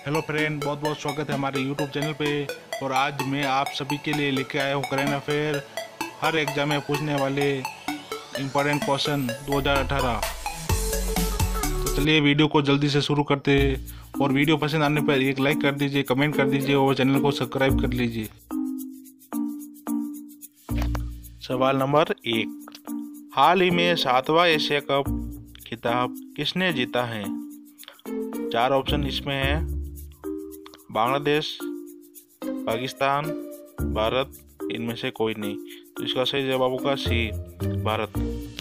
Hello friend, बहुत बहुत स्वागत है हमारे यूट्यूब चैनल पे। और आज मैं आप सभी के लिए लेके आया हूँ करेंट अफेयर, हर एग्जाम में पूछने वाले इम्पोर्टेंट क्वेश्चन 2018। तो चलिए वीडियो को जल्दी से शुरू करते हैं। और वीडियो पसंद आने पर एक लाइक कर दीजिए, कमेंट कर दीजिए और चैनल को सब्सक्राइब कर लीजिए। सवाल नंबर 1, हाल ही में 7वां एशिया कप खिताब किसने जीता है? 4 ऑप्शन इसमें है, बांग्लादेश, पाकिस्तान, भारत, इनमें से कोई नहीं। तो इसका सही जवाब होगा सी, भारत।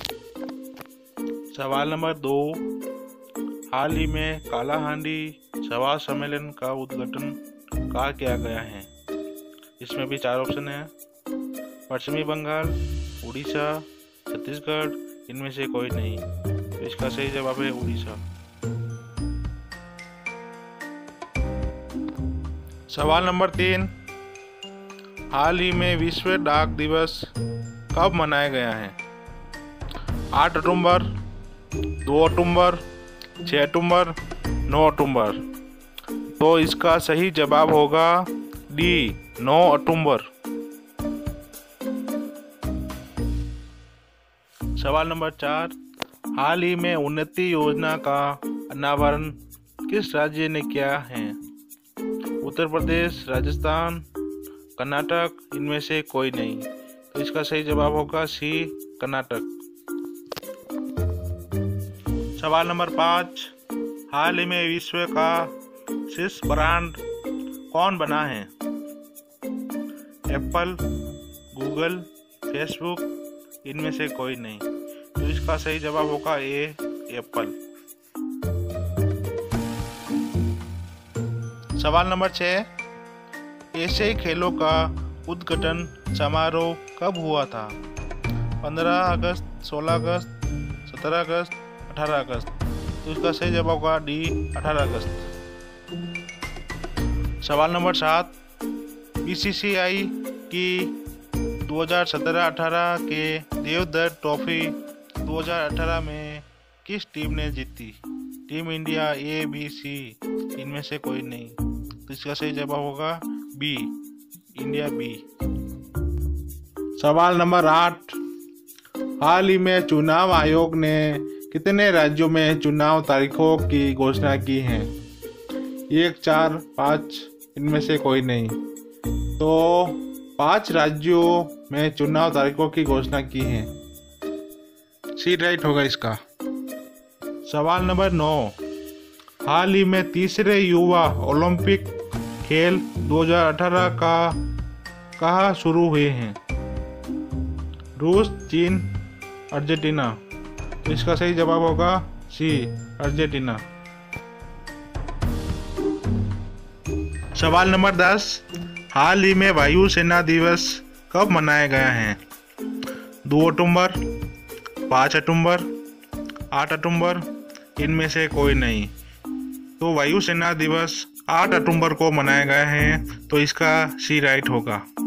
सवाल नंबर 2, हाल ही में कालाहांडी सभा सम्मेलन का उद्घाटन कहाँ किया गया है? इसमें भी 4 ऑप्शन है, पश्चिमी बंगाल, उड़ीसा, छत्तीसगढ़, इनमें से कोई नहीं। तो इसका सही जवाब है उड़ीसा। सवाल नंबर 3, हाल ही में विश्व डाक दिवस कब मनाया गया है? 8 अक्टूबर, 2 अक्टूबर, 6 अक्टूबर, 9 अक्टूबर। तो इसका सही जवाब होगा डी, 9 अक्टूबर। सवाल नंबर 4, हाल ही में उन्नति योजना का अनावरण किस राज्य ने किया है? उत्तर प्रदेश, राजस्थान, कर्नाटक, इनमें से कोई नहीं। तो इसका सही जवाब होगा सी, कर्नाटक। सवाल नंबर 5, हाल ही में विश्व का शीर्ष ब्रांड कौन बना है? एप्पल, गूगल, फेसबुक, इनमें से कोई नहीं। तो इसका सही जवाब होगा ए, एप्पल। सवाल नंबर 6, एशियाई खेलों का उद्घाटन समारोह कब हुआ था? 15 अगस्त, 16 अगस्त, 17 अगस्त, 18 अगस्त। तो इसका सही जवाब होगा डी, 18 अगस्त। सवाल नंबर 7, बीसीसीआई की 2017-18 के देवधर ट्रॉफी 2018 में किस टीम ने जीती? Team India, A, B, C, इनमें से कोई नहीं। तो इसका सही जवाब होगा बी, इंडिया, बी। सवाल नंबर 8, हाल ही में चुनाव आयोग ने कितने राज्यों में चुनाव तारीखों की घोषणा की है? 1, 4, 5, इनमें से कोई नहीं। तो 5 राज्यों में चुनाव तारीखों की घोषणा की है। सी राइट होगा इसका। सवाल नंबर 9, हाल ही में तीसरे युवा ओलंपिक खेल 2018 का कहाँ शुरू हुए हैं? रूस, चीन, अर्जेंटीना। तो इसका सही जवाब होगा सी, अर्जेंटीना। सवाल नंबर 10, हाल ही में वायु सेना दिवस कब मनाया गया है? 2 अक्टूबर, 5 अक्टूबर, 8 अक्टूबर, इनमें से कोई नहीं। तो वायु सेना दिवस 8 अक्टूबर को मनाया गया है। तो इसका सी राइट होगा।